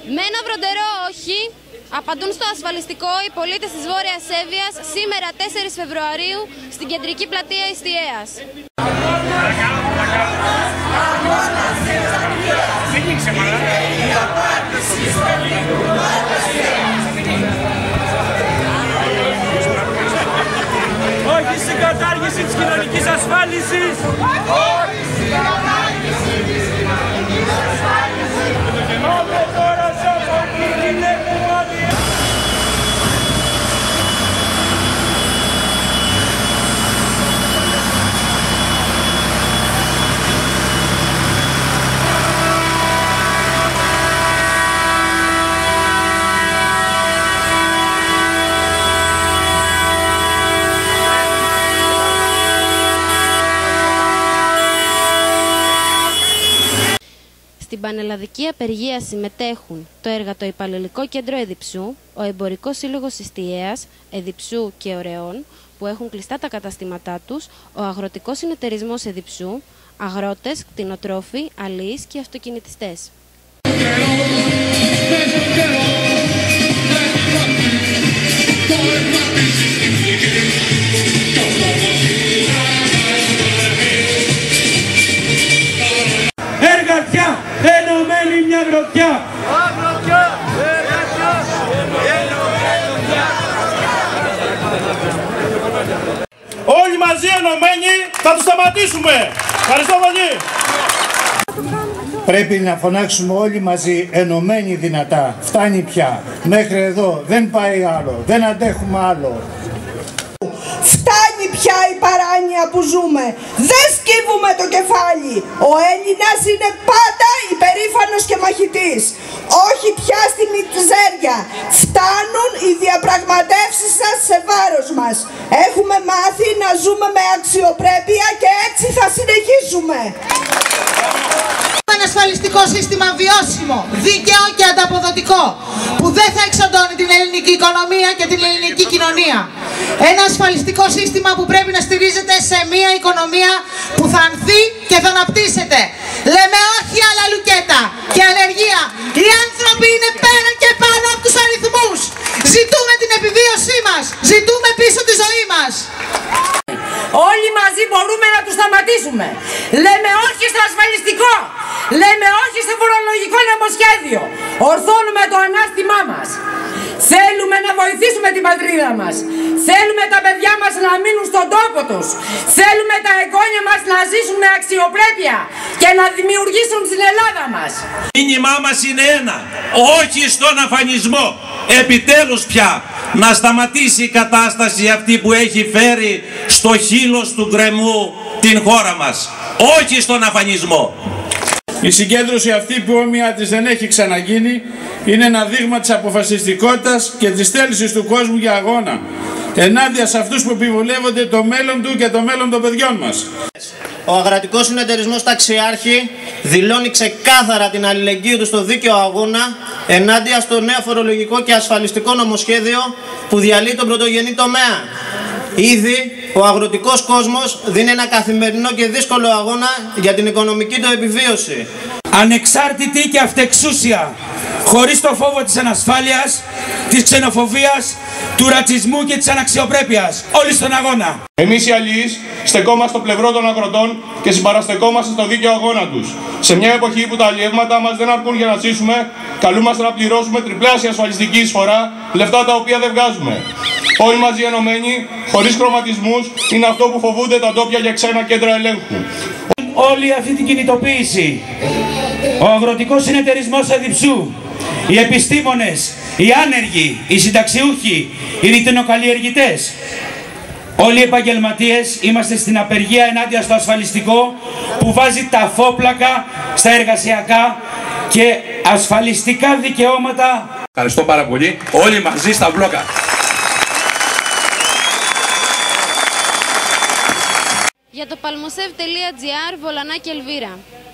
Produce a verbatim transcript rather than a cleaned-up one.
Με ένα βροντερό όχι, απαντούν στο ασφαλιστικό οι πολίτες της Βόρειας Εύβοιας σήμερα τέσσερις Φεβρουαρίου στην κεντρική πλατεία Ιστιαίας. Όχι στην κατάργηση της κοινωνικής ασφάλισης! Όχι στην κατάργηση της κοινωνικής ασφάλισης! Πάμε τώρα σε αυτό που είναι μνημόνια! Στην πανελλαδική απεργία συμμετέχουν το Εργατοϊπαλληλικό Κέντρο Εδιψού, ο Εμπορικός Σύλλογος Ιστιαίας, Εδιψού και Ωρεών, που έχουν κλειστά τα καταστήματά τους, ο Αγροτικός Συνεταιρισμός Εδιψού, αγρότες, κτηνοτρόφοι, αλείς και αυτοκινητιστές. Εργατιά, ενωμένη μια γροθιά! Αγροτιά, εργατιά, ενωμένη μια γροθιά! Όλοι μαζί ενωμένοι θα τους σταματήσουμε! Ευχαριστώ πολύ! Πρέπει να φωνάξουμε όλοι μαζί, ενωμένοι δυνατά. Φτάνει πια. Μέχρι εδώ. Δεν πάει άλλο. Δεν αντέχουμε άλλο. Φτάνει πια η παράνοια που ζούμε. Δεν σκύβουμε το κεφάλι. Ο Έλληνας είναι πάντα υπερήφανος και μαχητής. Όχι πια στη μιζέρια. Φτάνουν οι διαπραγματεύσεις σας σε βάρος μας. Έχουμε μάθει να ζούμε με αξιοπρέπεια και έτσι θα συνεχίσουμε. Ένα ασφαλιστικό σύστημα βιώσιμο, δίκαιο και ανταποδοτικό, που δεν θα εξοντώνει την ελληνική οικονομία και την ελληνική κοινωνία. Ένα ασφαλιστικό σύστημα που πρέπει να στηρίζεται σε μια οικονομία που θα ανθεί και θα αναπτύσσεται. Λέμε όχι άλλα λουκέτα και ανεργία. Οι άνθρωποι είναι πέρα και πάνω από τους αριθμούς. Ζητούμε την επιβίωσή μας. Ζητούμε πίσω τη ζωή μας. Όλοι μαζί μπορούμε να τους σταματήσουμε. Λέμε όχι στο ασφαλιστικό. Λέμε όχι στο φορολογικό νομοσχέδιο. Ορθώνουμε το ανάστημά μας. Θέλουμε να βοηθήσουμε την πατρίδα μας. Θέλουμε τα παιδιά μας να μείνουν στον τόπο τους. Θέλουμε τα εγγόνια μας να ζήσουν με αξιοπρέπεια και να δημιουργήσουν την Ελλάδα μας. Το μήνυμά μας είναι ένα. Όχι στον αφανισμό. Επιτέλους πια να σταματήσει η κατάσταση αυτή που έχει φέρει στο χείλος του γκρεμού την χώρα μας. Όχι στον αφανισμό. Η συγκέντρωση αυτή που όμοια της δεν έχει ξαναγίνει είναι ένα δείγμα της αποφασιστικότητας και της θέλησης του κόσμου για αγώνα ενάντια σε αυτούς που επιβολεύονται το μέλλον του και το μέλλον των παιδιών μας. Ο Αγροτικός Συνεταιρισμός Ταξιάρχη δηλώνει ξεκάθαρα την αλληλεγγύη του στο δίκαιο αγώνα ενάντια στο νέο φορολογικό και ασφαλιστικό νομοσχέδιο που διαλύει τον πρωτογενή τομέα. Ήδη ο αγροτικός κόσμος δίνει ένα καθημερινό και δύσκολο αγώνα για την οικονομική του επιβίωση. Ανεξάρτητη και αυτεξούσια, χωρίς το φόβο της ανασφάλειας, της ξενοφοβίας, του ρατσισμού και της αναξιοπρέπειας. Όλοι στον αγώνα. Εμείς οι αλληλείς στεκόμαστε στο πλευρό των αγροτών και συμπαραστεκόμαστε στο δίκαιο αγώνα τους. Σε μια εποχή που τα αλλιεύματα μας δεν αρκούν για να ζήσουμε, καλούμαστε να πληρώσουμε τριπλάσια ασφαλιστική εισφορά, λεφτά τα οποία δεν βγάζουμε. Όλοι μαζί ενωμένοι, χωρίς χρωματισμούς, είναι αυτό που φοβούνται τα ντόπια για ξένα κέντρα ελέγχου. Όλη αυτή την κινητοποίηση, ο Αγροτικός Συνεταιρισμός Εδιψού, οι επιστήμονες, οι άνεργοι, οι συνταξιούχοι, οι ρητινοκαλλιεργητές, όλοι οι επαγγελματίες είμαστε στην απεργία ενάντια στο ασφαλιστικό που βάζει τα φόπλακα στα εργασιακά και ασφαλιστικά δικαιώματα. Ευχαριστώ πάρα πολύ. Όλοι μαζί στα μπλόκα. Για το palmosev τελεία gr, Βολανάκη Ελβίρα.